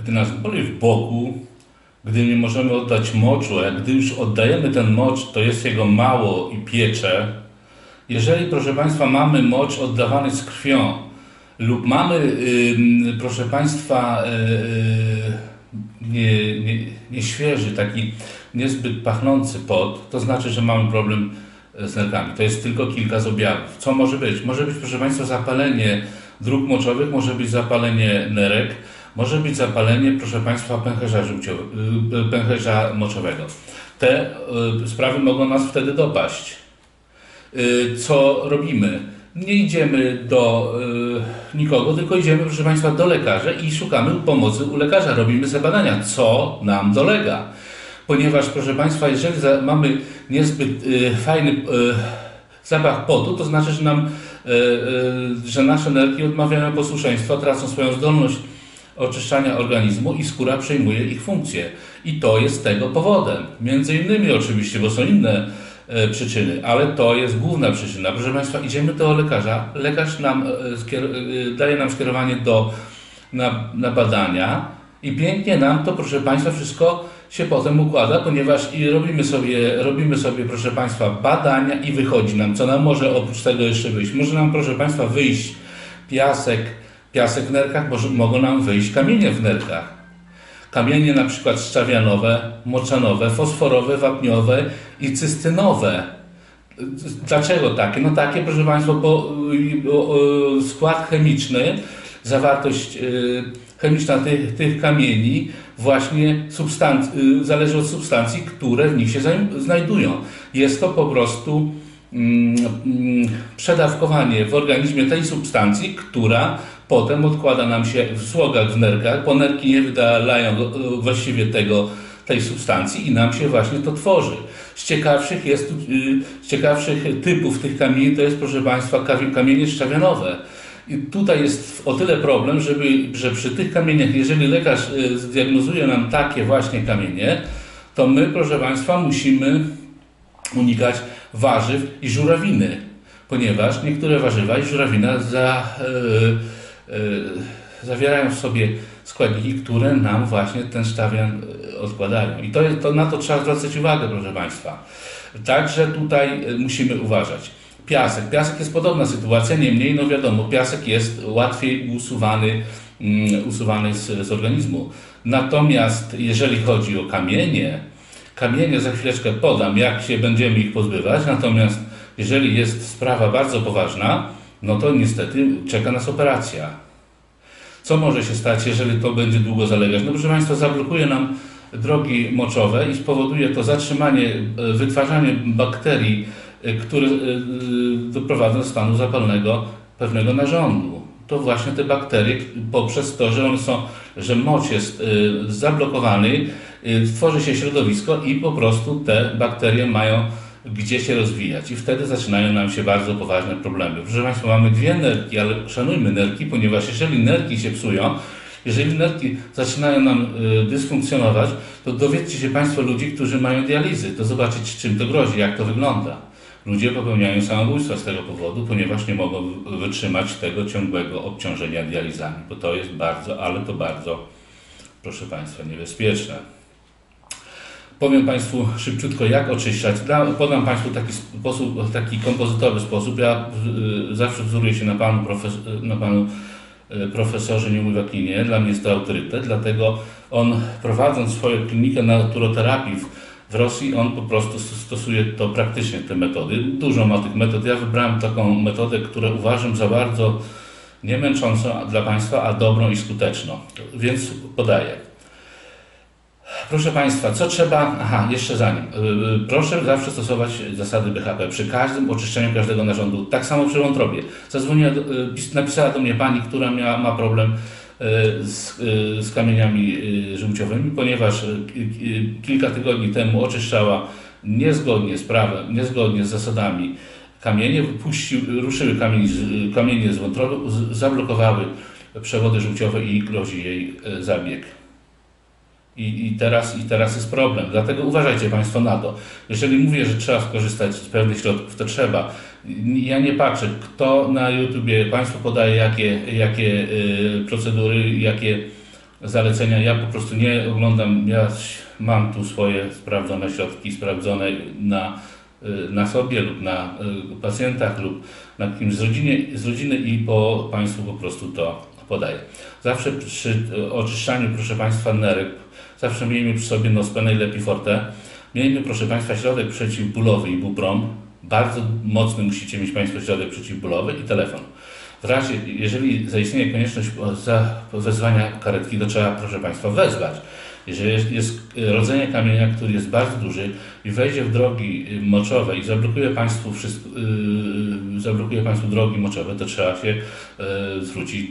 gdy nas boli w boku, gdy nie możemy oddać moczu, a gdy już oddajemy ten mocz, to jest jego mało i piecze. Jeżeli, proszę Państwa, mamy mocz oddawany z krwią lub mamy, proszę Państwa, nieświeży, taki niezbyt pachnący pot, to znaczy, że mamy problem z nerkami. To jest tylko kilka z objawów. Co może być? Może być, proszę Państwa, zapalenie dróg moczowych, może być zapalenie nerek, może być zapalenie, proszę Państwa, pęcherza moczowego. Te sprawy mogą nas wtedy dopaść. Co robimy? Nie idziemy do nikogo, tylko idziemy, proszę Państwa, do lekarza i szukamy pomocy u lekarza. Robimy sobie badania, co nam dolega. Ponieważ, proszę Państwa, jeżeli mamy niezbyt fajny zapach potu, to znaczy, że nasze nerki odmawiają posłuszeństwa, tracą swoją zdolność oczyszczania organizmu i skóra przejmuje ich funkcję. I to jest tego powodem. Między innymi oczywiście, bo są inne przyczyny, ale to jest główna przyczyna. Proszę Państwa, idziemy do lekarza, lekarz daje nam skierowanie na badania i pięknie nam to, proszę Państwa, wszystko się potem układa, ponieważ robimy sobie, proszę Państwa, badania i wychodzi nam, co nam może oprócz tego jeszcze wyjść. Może nam, proszę Państwa, wyjść piasek w nerkach, mogą nam wyjść kamienie w nerkach. Kamienie na przykład szczawianowe, moczanowe, fosforowe, wapniowe i cystynowe. Dlaczego takie? No takie, proszę Państwa, bo skład chemiczny, zawartość chemiczna tych kamieni właśnie zależy od substancji, które w nich się znajdują. Jest to po prostu przedawkowanie w organizmie tej substancji, która potem odkłada nam się w złogach w nerkach, bo nerki nie wydalają właściwie tej substancji i nam się właśnie to tworzy. Z ciekawszych typów tych kamieni to jest, proszę Państwa, kamienie szczawianowe. I tutaj jest o tyle problem, że przy tych kamieniach, jeżeli lekarz zdiagnozuje nam takie właśnie kamienie, to my, proszę Państwa, musimy unikać warzyw i żurawiny, ponieważ niektóre warzywa i żurawina zawierają w sobie składniki, które nam właśnie ten szczawian odkładają. I na to trzeba zwracać uwagę, proszę Państwa. Także tutaj musimy uważać. Piasek jest podobna sytuacja, niemniej, no wiadomo, piasek jest łatwiej usuwany z organizmu. Natomiast jeżeli chodzi o kamienie za chwileczkę podam, jak się będziemy ich pozbywać, natomiast jeżeli jest sprawa bardzo poważna, no to niestety czeka nas operacja. Co może się stać, jeżeli to będzie długo zalegać? No proszę Państwa, zablokuje nam drogi moczowe i spowoduje to wytwarzanie bakterii, które doprowadzą do stanu zapalnego pewnego narządu. To właśnie te bakterie, poprzez to, że mocz jest zablokowany, tworzy się środowisko i po prostu te bakterie mają gdzie się rozwijać i wtedy zaczynają nam się bardzo poważne problemy. Proszę Państwa, mamy dwie nerki, ale szanujmy nerki, ponieważ jeżeli nerki się psują, jeżeli nerki zaczynają nam dysfunkcjonować, to dowiedzcie się Państwo ludzi, którzy mają dializy, to zobaczyć, czym to grozi, jak to wygląda. Ludzie popełniają samobójstwa z tego powodu, ponieważ nie mogą wytrzymać tego ciągłego obciążenia dializami, bo to jest bardzo, proszę Państwa, niebezpieczne. Powiem Państwu szybciutko, jak oczyszczać. Podam Państwu taki kompozytowy sposób. Ja zawsze wzoruję się na panu profesorze Nieumywakinie. Dla mnie jest to autorytet, dlatego on, prowadząc swoją klinikę naturoterapii w Rosji, on po prostu stosuje to praktycznie, te metody. Dużo ma tych metod. Ja wybrałem taką metodę, którą uważam za bardzo nie męczącą dla Państwa, a dobrą i skuteczną. Więc podaję. Proszę Państwa, co trzeba... jeszcze zanim. Proszę zawsze stosować zasady BHP przy każdym oczyszczeniu każdego narządu. Tak samo przy wątrobie. Napisała do mnie pani, która ma problem z kamieniami żółciowymi, ponieważ kilka tygodni temu oczyszczała niezgodnie z prawem, niezgodnie z zasadami kamienie, ruszyły kamienie z wątroby, zablokowały przewody żółciowe i grozi jej zabieg. I teraz jest problem. Dlatego uważajcie Państwo na to. Jeżeli mówię, że trzeba skorzystać z pewnych środków, to trzeba. Ja nie patrzę, kto na YouTubie Państwu podaje jakie procedury, jakie zalecenia. Ja po prostu nie oglądam, ja mam tu swoje sprawdzone środki, sprawdzone na sobie lub na pacjentach lub na kimś z rodziny i po Państwu po prostu to podaję. Zawsze przy oczyszczaniu, proszę Państwa, nerek, zawsze miejmy przy sobie Nospen, najlepiej Forte. Miejmy, proszę Państwa, środek przeciwbólowy Ibuprom. Bardzo mocny musicie mieć Państwo środek przeciwbólowy i telefon. W razie, jeżeli zaistnieje konieczność wezwania karetki, to trzeba, proszę Państwa, wezwać. Jeżeli jest rodzenie kamienia, który jest bardzo duży i wejdzie w drogi moczowe i zablokuje Państwu drogi moczowe, to trzeba się zwrócić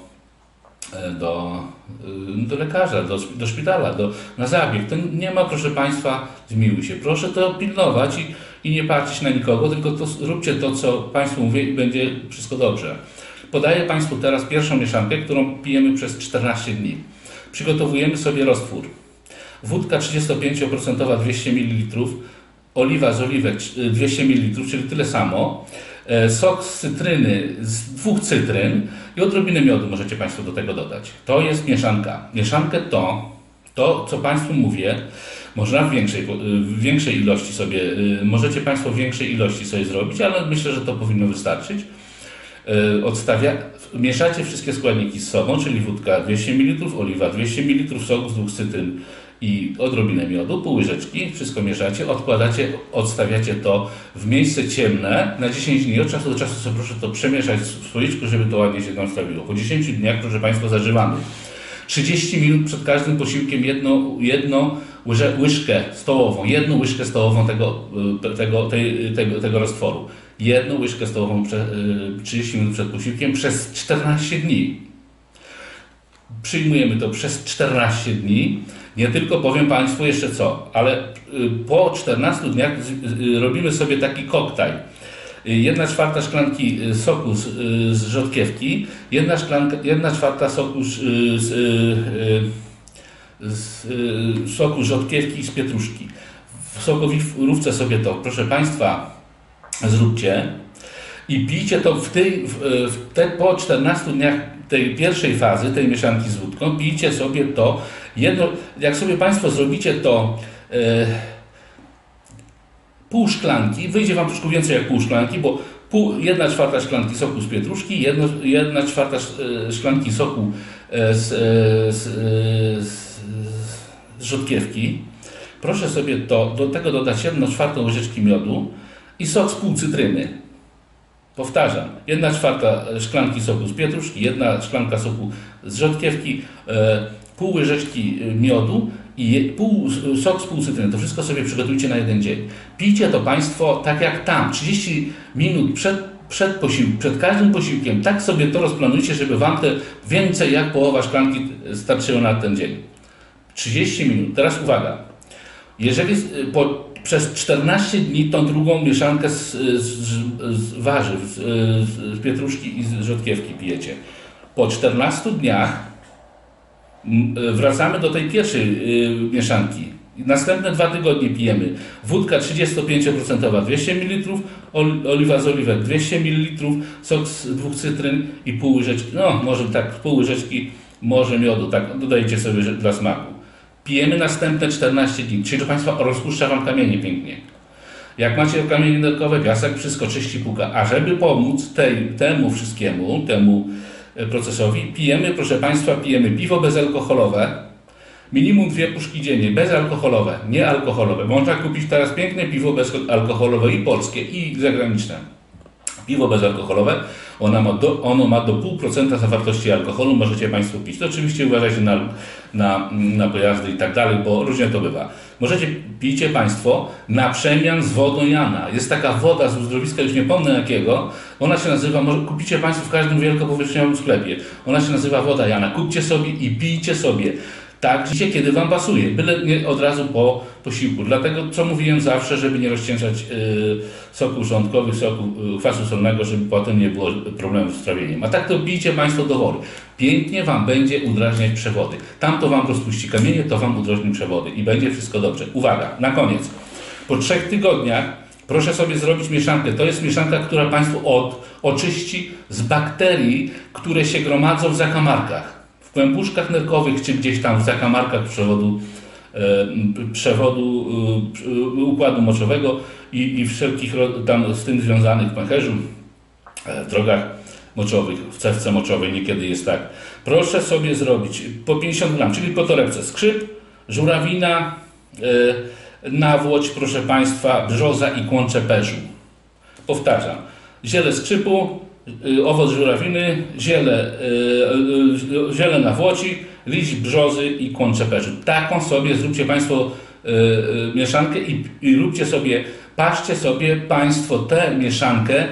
do lekarza, do szpitala, na zabieg. To nie ma, proszę Państwa, zmiłuj się. Proszę to pilnować i nie patrzeć na nikogo, tylko róbcie to, co Państwu mówię i będzie wszystko dobrze. Podaję Państwu teraz pierwszą mieszankę, którą pijemy przez 14 dni. Przygotowujemy sobie roztwór. Wódka 35% 200 ml, oliwa z oliwek 200 ml, czyli tyle samo. Sok z cytryny, z 2 cytryn i odrobinę miodu możecie Państwo do tego dodać. To jest mieszanka. Mieszankę to co Państwu mówię, można w większej ilości sobie, możecie Państwo w większej ilości sobie zrobić, ale myślę, że to powinno wystarczyć. Mieszacie wszystkie składniki z sobą, czyli wódka 200 ml, oliwa 200 ml, sok z 2 cytryn i odrobinę miodu, pół łyżeczki, wszystko mieszacie, odstawiacie to w miejsce ciemne na 10 dni. Od czasu do czasu sobie proszę to przemieszać w słoiczku, żeby to ładnie się tam stawiło. Po 10 dniach, proszę Państwa, zażywamy. 30 minut przed każdym posiłkiem jedną łyżkę stołową tego roztworu. Jedną łyżkę stołową 30 minut przed posiłkiem przez 14 dni. Przyjmujemy to przez 14 dni. Nie tylko powiem Państwu jeszcze co, ale po 14 dniach robimy sobie taki koktajl. 1/4 szklanki soku z rzodkiewki, 1/4 soku soku rzodkiewki i z pietruszki. W sokowirówce sobie to, proszę Państwa, zróbcie i pijcie to po 14 dniach tej pierwszej fazy, tej mieszanki z wódką, pijcie sobie to jak sobie Państwo zrobicie to pół szklanki, wyjdzie Wam troszkę więcej jak pół szklanki, bo 1/4 szklanki soku z pietruszki, 1/4 szklanki soku z rzodkiewki. Proszę sobie do tego dodać 1/4 łyżeczki miodu i sok z pół cytryny. Powtarzam, 1/4 szklanki soku z pietruszki, 1 szklanka soku z rzodkiewki, pół łyżeczki miodu i sok z pół cytryny. To wszystko sobie przygotujcie na jeden dzień. Pijcie to Państwo tak jak tam, 30 minut przed każdym posiłkiem. Tak sobie to rozplanujcie, żeby Wam te więcej jak połowa szklanki starczyło na ten dzień. 30 minut. Teraz uwaga. Jeżeli przez 14 dni tą drugą mieszankę z warzyw, z pietruszki i z rzodkiewki pijecie. Po 14 dniach wracamy do tej pierwszej mieszanki. Następne 2 tygodnie pijemy wódka 35% 200 ml, oliwa z oliwek 200 ml, sok z 2 cytryn i pół łyżeczki, może tak pół łyżeczki, może miodu, tak dodajcie sobie dla smaku. Pijemy następne 14 dni, czyli to Państwa rozpuszcza Wam kamienie pięknie. Jak macie kamienie nerkowe, piasek, wszystko czyści, puka. A żeby pomóc temu wszystkiemu, temu procesowi, proszę Państwa, pijemy piwo bezalkoholowe, minimum 2 puszki dziennie, bezalkoholowe, niealkoholowe. Można kupić teraz piękne piwo bezalkoholowe i polskie, i zagraniczne. Piwo bezalkoholowe, ono ma do 0,5% zawartości alkoholu, możecie Państwo pić. To oczywiście uważajcie na pojazdy i tak dalej, bo różnie to bywa. Pijcie Państwo na przemian z wodą Jana. Jest taka woda z uzdrowiska, już nie pomnę jakiego, ona się nazywa, kupicie Państwo w każdym wielkopowierzchniowym sklepie. Ona się nazywa woda Jana. Kupcie sobie i pijcie sobie. Tak, kiedy Wam pasuje, byle nie od razu po posiłku. Dlatego, co mówiłem zawsze, żeby nie rozcieńczać soków żołądkowych, kwasu solnego, żeby potem nie było problemów z trawieniem. A tak to pijcie Państwo do wody. Pięknie Wam będzie udrażniać przewody. Tam to Wam rozpuści kamienie, to Wam udrożni przewody i będzie wszystko dobrze. Uwaga, na koniec. Po 3 tygodniach proszę sobie zrobić mieszankę. To jest mieszanka, która Państwu oczyści z bakterii, które się gromadzą w zakamarkach. w kłębuszkach nerkowych, czy gdzieś tam w zakamarkach przewodu układu moczowego i wszelkich tam z tym związanych pęcherzu, drogach moczowych, w cewce moczowej niekiedy jest tak. Proszę sobie zrobić po 50 gram, czyli po torebce skrzyp, żurawina, nawłoć, proszę Państwa, brzoza i kłon czeperzu. Powtarzam, ziele skrzypu, owoc żurawiny, ziele nawłoci, liść brzozy i kłon czeperzu. Taką sobie zróbcie Państwo mieszankę i róbcie sobie, patrzcie sobie Państwo tę mieszankę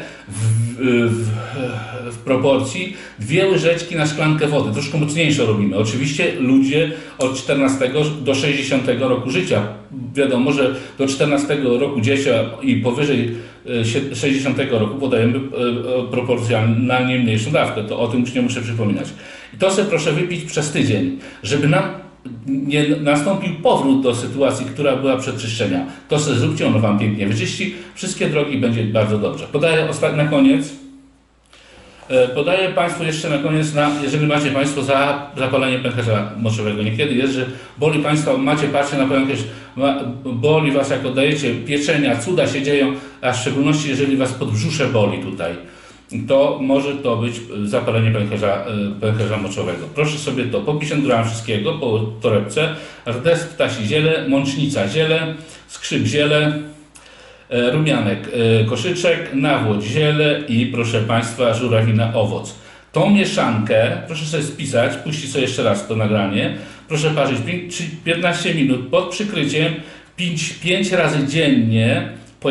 w proporcji 2 łyżeczki na szklankę wody. Troszkę mocniejszą robimy. Oczywiście ludzie od 14 do 60 roku życia. Wiadomo, że do 14 roku dzieci i powyżej 60 roku podajemy proporcjonalnie mniejszą dawkę. To o tym już nie muszę przypominać. I to sobie proszę wypić przez tydzień, żeby nam nie nastąpił powrót do sytuacji, która była przed czyszczenia. To sobie zróbcie, ono Wam pięknie wyczyści. Wszystkie drogi i będzie bardzo dobrze. Podaję na koniec. Podaję Państwu jeszcze na koniec, jeżeli macie Państwo zapalenie pęcherza moczowego. Niekiedy jest, że boli Państwa, macie parcie na pęcherz, boli Was jak oddajecie pieczenia, cuda się dzieją, a w szczególności jeżeli Was podbrzusze boli tutaj, to może to być zapalenie pęcherza moczowego. Proszę sobie to po 50 gram wszystkiego, po torebce, rdes ptasi ziele, mącznica ziele, skrzyp ziele, rumianek koszyczek, nawłoć ziele i proszę Państwa żurawina owoc. Tą mieszankę proszę sobie spisać, puścić sobie jeszcze raz to nagranie, proszę parzyć 15 minut pod przykryciem, pić 5 razy dziennie po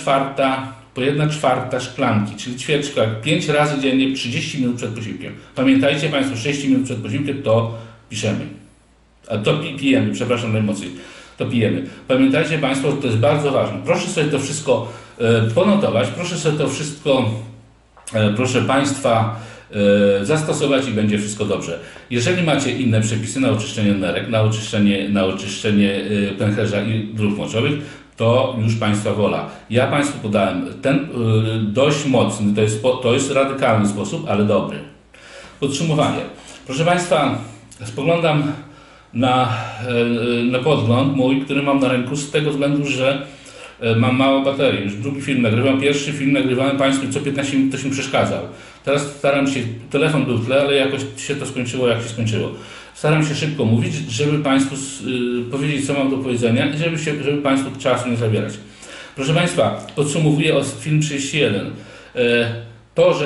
1/4 szklanki, czyli ćwierćka 5 razy dziennie 30 minut przed posiłkiem. Pamiętajcie Państwo, 6 minut przed posiłkiem to piszemy. A to pijemy, przepraszam najmocniej. To pijemy. Pamiętajcie Państwo, to jest bardzo ważne. Proszę sobie to wszystko ponotować, proszę sobie to wszystko, proszę Państwa, zastosować i będzie wszystko dobrze. Jeżeli macie inne przepisy na oczyszczenie nerek, na oczyszczenie pęcherza i dróg moczowych, to już Państwa wola. Ja Państwu podałem ten dość mocny, to jest radykalny sposób, ale dobry. Podsumowanie. Proszę Państwa, spoglądam na podgląd mój, który mam na ręku z tego względu, że mam mało baterii. Już drugi film nagrywam. Pierwszy film nagrywałem Państwu co 15 minut, ktoś mi przeszkadzał. Teraz staram się, telefon był w tle, ale jakoś się to skończyło jak się skończyło. Staram się szybko mówić, żeby Państwu powiedzieć, co mam do powiedzenia i żeby Państwu czasu nie zabierać. Proszę Państwa, podsumowuję film 31. To,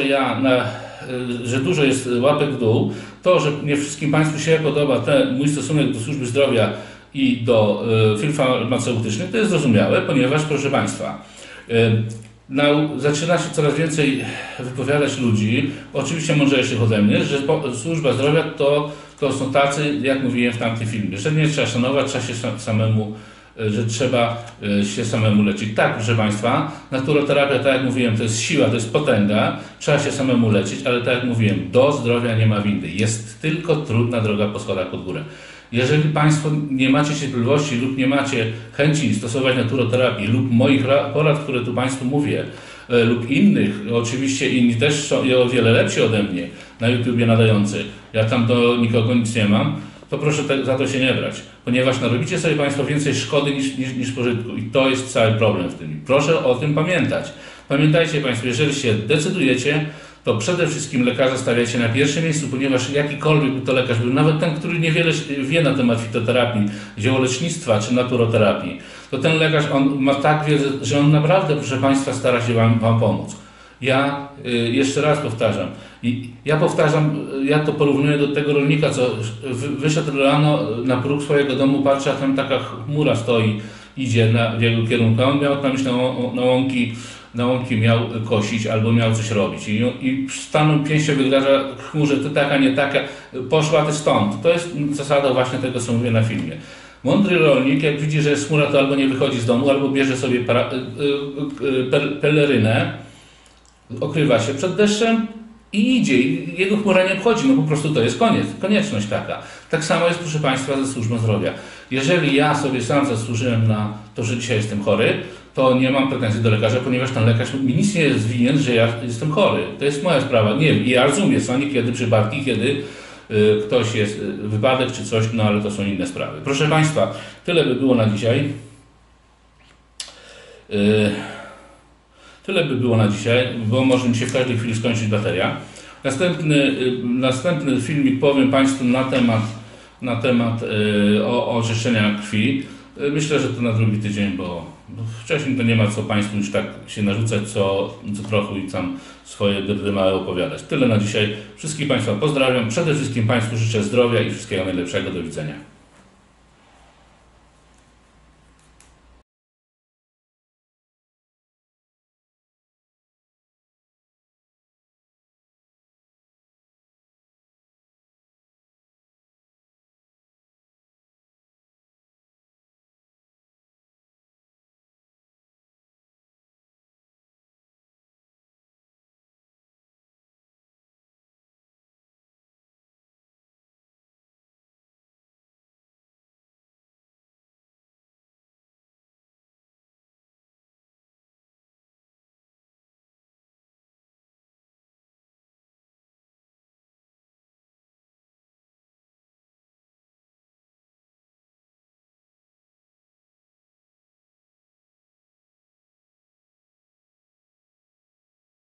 że dużo jest łapek w dół, to, że nie wszystkim Państwu się podoba mój stosunek do służby zdrowia i do firm farmaceutycznych, to jest zrozumiałe, ponieważ, proszę Państwa, zaczyna się coraz więcej wypowiadać ludzi, oczywiście mądrzejszych ode mnie, że służba zdrowia to są tacy, jak mówiłem w tamtym filmie, że nie trzeba szanować, trzeba się samemu, że trzeba się samemu leczyć. Tak, proszę Państwa, naturoterapia, tak jak mówiłem, to jest siła, to jest potęga, trzeba się samemu leczyć, ale tak jak mówiłem, do zdrowia nie ma windy. Jest tylko trudna droga po schodach pod górę. Jeżeli Państwo nie macie cierpliwości lub nie macie chęci stosować naturoterapii lub moich porad, które tu Państwu mówię, lub innych, oczywiście inni też są o wiele lepsi ode mnie na YouTubie nadający, ja tam do nikogo nic nie mam, to proszę za to się nie brać, ponieważ narobicie sobie Państwo więcej szkody niż pożytku i to jest cały problem w tym. Proszę o tym pamiętać. Pamiętajcie Państwo, jeżeli się decydujecie, to przede wszystkim lekarza stawiacie na pierwszym miejscu, ponieważ jakikolwiek by to lekarz był, nawet ten, który niewiele wie na temat fitoterapii, ziołolecznictwa czy naturoterapii, to ten lekarz, on ma tak wiedzę, że on naprawdę, proszę Państwa, stara się Wam pomóc. Ja jeszcze raz powtarzam, ja to porównuję do tego rolnika, co wyszedł rano na próg swojego domu, patrzy, a tam taka chmura stoi, idzie w jego kierunku, a on miał tam iść na łąki miał kosić albo miał coś robić i stanął pięścią wygraża chmurze, ty taka, nie taka, poszła ty stąd. To jest zasada właśnie tego, co mówię na filmie. Mądry rolnik, jak widzi, że jest chmura, to albo nie wychodzi z domu, albo bierze sobie pelerynę, okrywa się przed deszczem i idzie. Jego chmura nie obchodzi, no po prostu to jest konieczność taka. Tak samo jest, proszę Państwa, ze służbą zdrowia. Jeżeli ja sobie sam zasłużyłem na to, że dzisiaj jestem chory, to nie mam pretensji do lekarza, ponieważ ten lekarz mi nic nie jest winien, że ja jestem chory. To jest moja sprawa. Nie wiem, ja rozumiem, są niekiedy przypadki, kiedy ktoś jest, wypadek czy coś, no ale to są inne sprawy. Proszę Państwa, tyle by było na dzisiaj. Tyle by było na dzisiaj, bo może mi się w każdej chwili skończyć bateria. Następny filmik powiem Państwu na temat oczyszczenia krwi. Myślę, że to na drugi tydzień, bo wcześniej to nie ma co Państwu już tak się narzucać, co trochę i tam swoje dyrdy małe opowiadać. Tyle na dzisiaj. Wszystkich Państwa pozdrawiam. Przede wszystkim Państwu życzę zdrowia i wszystkiego najlepszego. Do widzenia.